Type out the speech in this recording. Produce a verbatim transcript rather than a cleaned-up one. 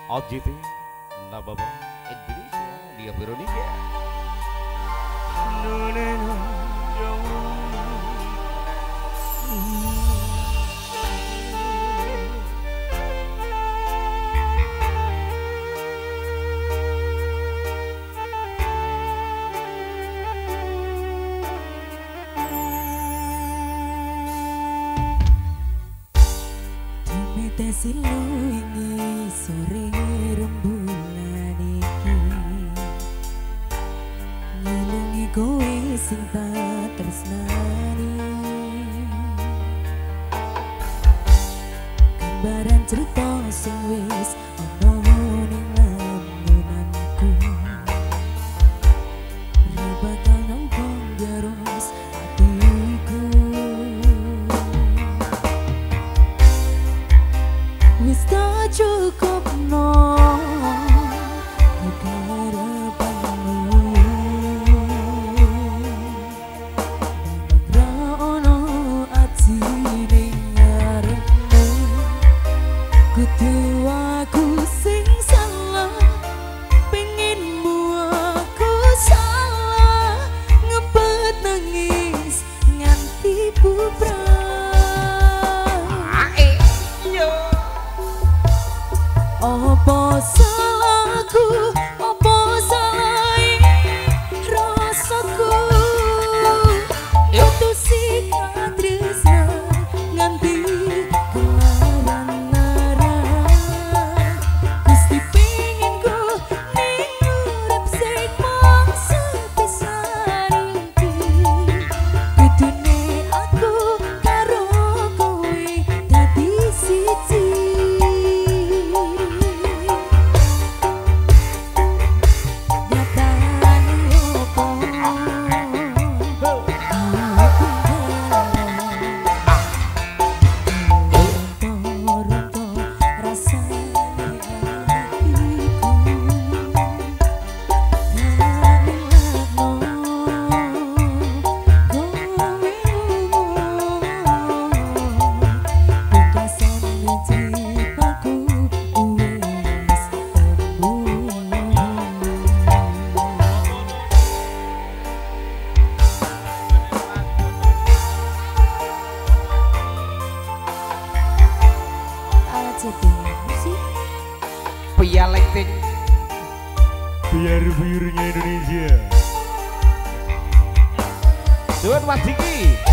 O J T Nababa Indonesia dia Veronica. Silu ini sore rembulan iki ngelungi kowe sing tak tresnani gambaran cerita sing wis ana ning lamunanku bakal nongkong terus hatiku wis tak cukup no kekarepanmu Ra ono ati ning ngarepmu kudu aku sing salah pengenmu aku salah ngempet nangis nganti bubrah opo salahku, opo salahe rasaku putusi katresna nganti kelawan larang Gusti pengin ku ning urip sing mung sepisan iki kudune aku karo kowe dadi siji Pialekting biar-biarnya Indonesia. Tuan Mas Diki